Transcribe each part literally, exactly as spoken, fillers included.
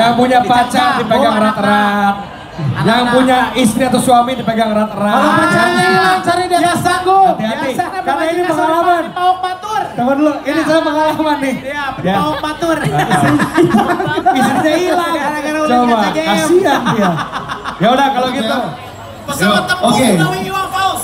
Yang punya pacar dipegang erat-erat. Yang punya istri atau suami dipegang erat-erat. Kalau pacarnya hilang cari dia nggak sanggup. Hati-hati, karena ini pengalaman. Pauk Batur. Tunggu dulu, ini saya pengalaman nih. Iya, Pauk Batur. Istrinya hilang. Coba, kasihan dia. Ya udah kalau gitu. Pesawat tempur Nawi Iwan Fals.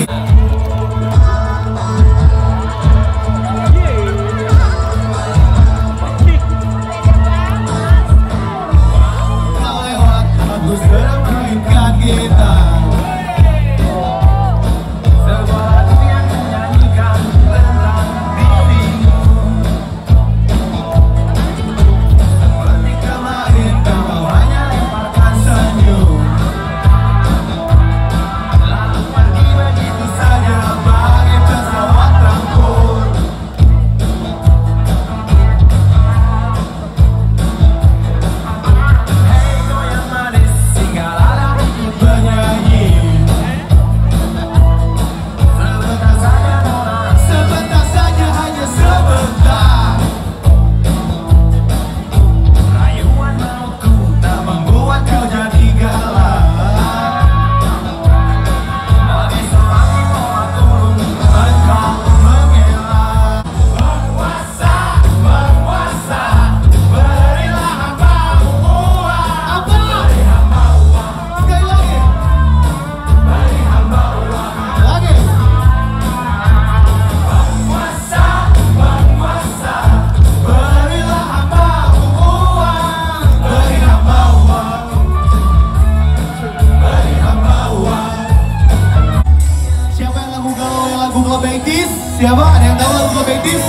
Siapa? Ada yang tahu lagu Club eighties?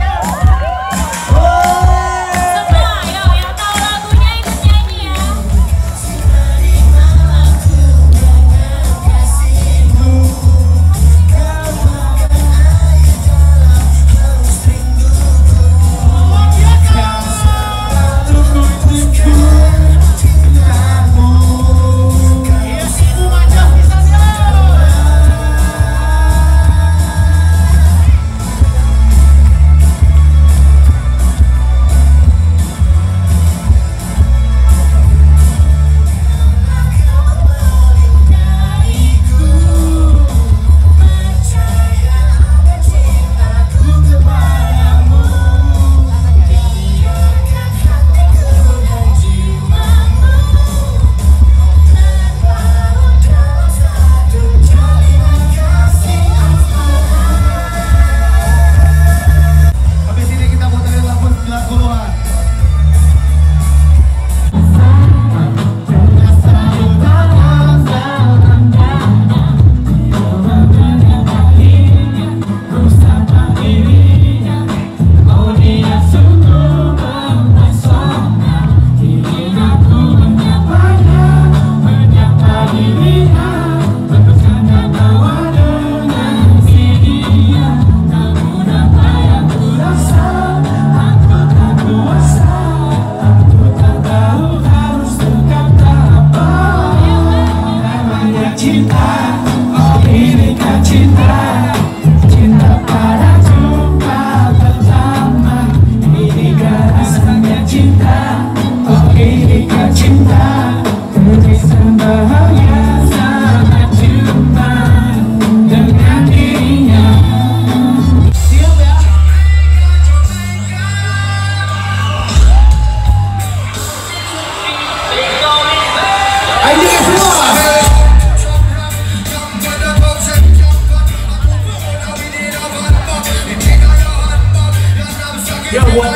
Ya buat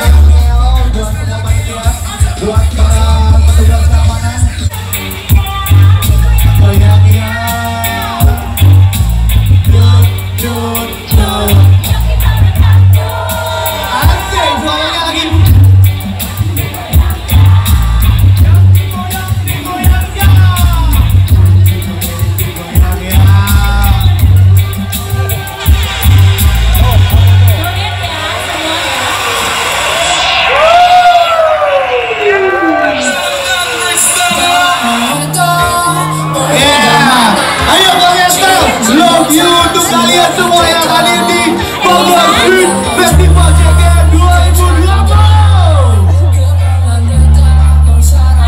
buat semua panitia, buat para petugas keamanan. Oh ya ya. Jut jut jut. Asik, suaranya lagi. Kalian semua yang hadir di Bogor Street Festival C G M dua ribu delapan.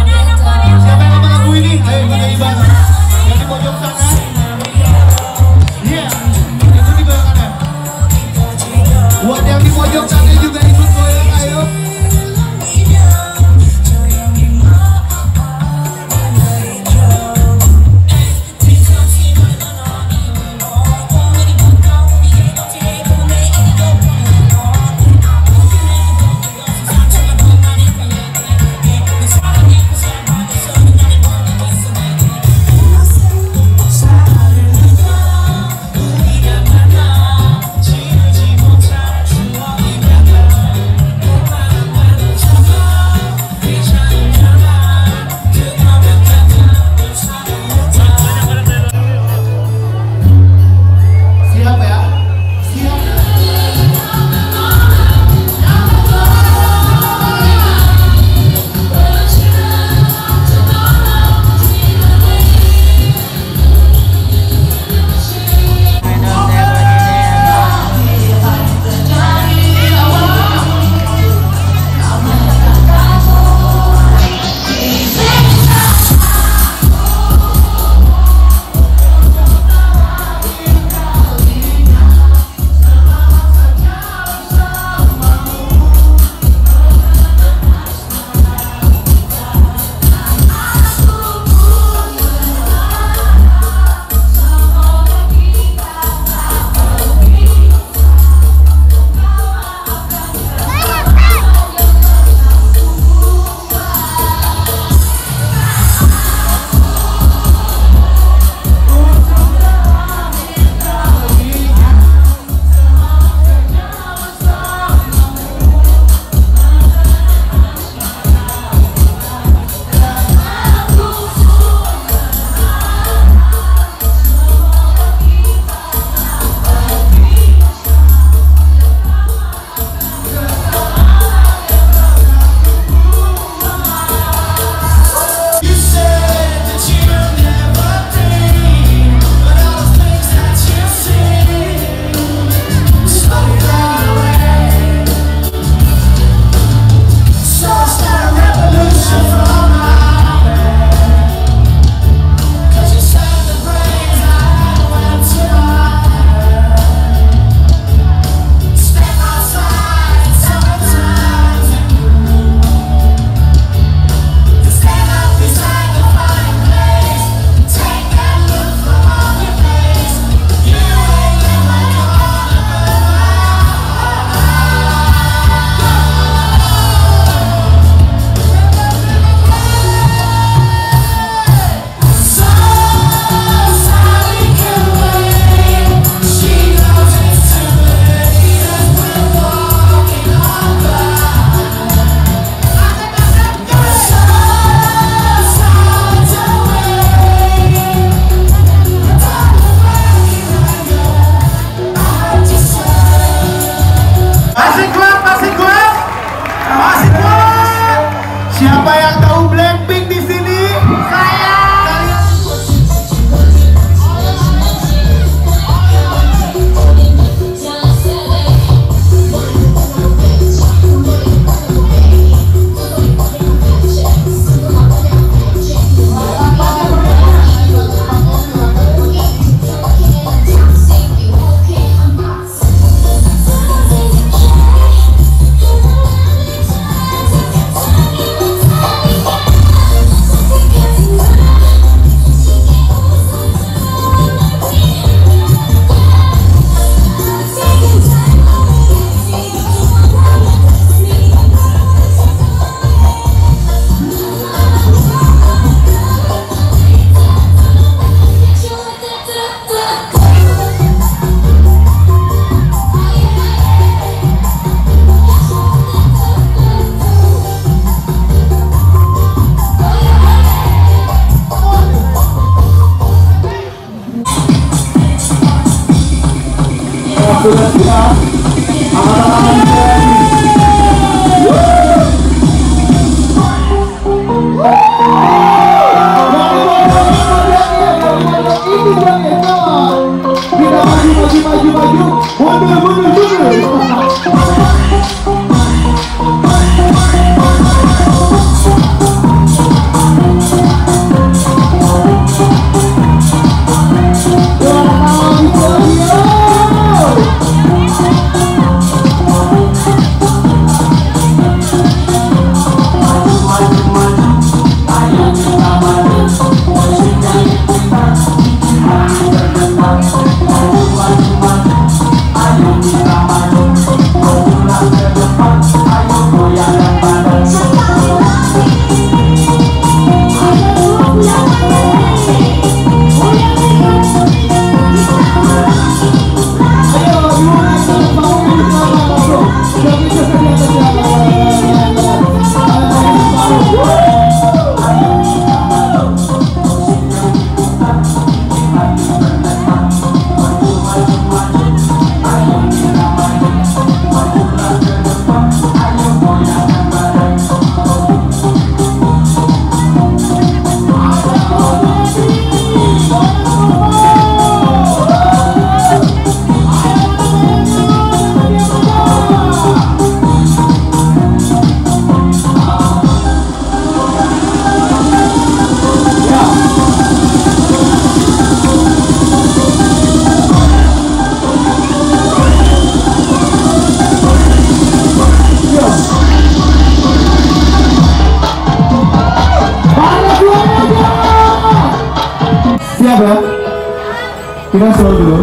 Siap ya? Kita slow dulu.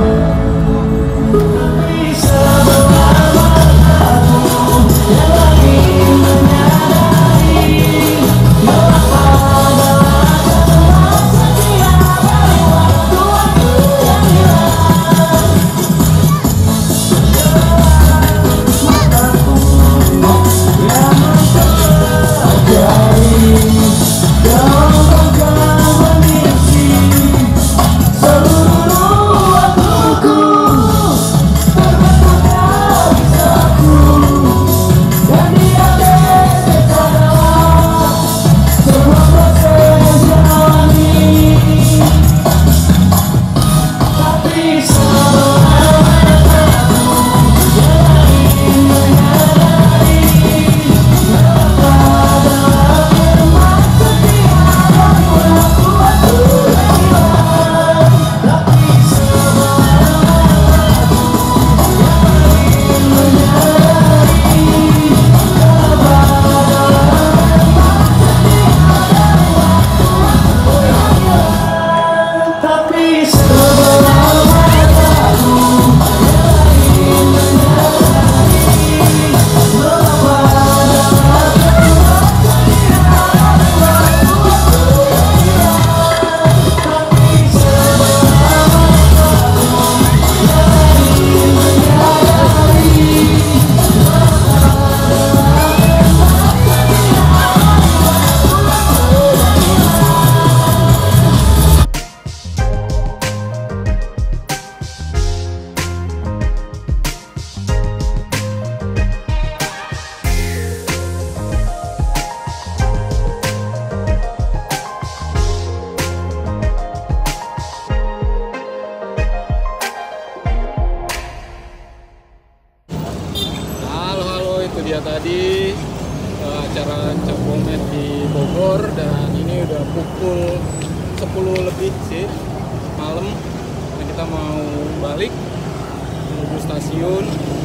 Dia tadi uh, acara Cap Bomeh di Bogor, dan ini udah pukul sepuluh lebih sih malam, dan kita mau balik menuju stasiun.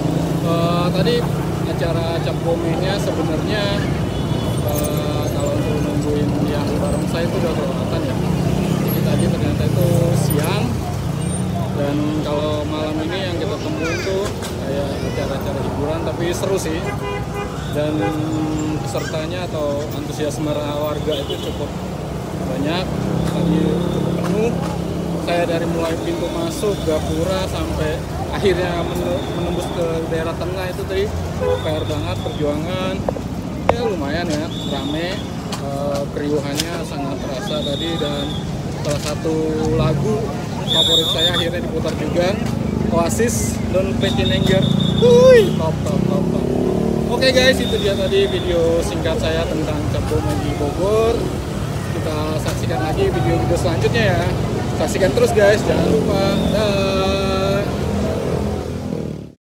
Uh, tadi acara Cap Bomehnya sebenarnya uh, kalau untuk nungguin yang bareng saya itu udah kelewatan ya. Jadi tadi ternyata itu siang, dan kalau malam ini yang kita temuin tuh kayak acara-acara hiburan, tapi seru sih, dan pesertanya atau antusiasme warga itu cukup banyak. Tadi penuh, saya dari mulai pintu masuk Gapura sampai akhirnya menembus ke daerah tengah itu tadi P R banget, perjuangan ya lumayan ya, rame, e, keriuhannya sangat terasa tadi, dan salah satu lagu favorit saya akhirnya diputar juga, Oasis, Don't Play in Anger. Wuih, top top top top. Oke guys, itu dia tadi video singkat saya tentang Cap Bomeh di Bogor. Kita saksikan lagi video-video selanjutnya ya. Saksikan terus guys, jangan lupa. Dah.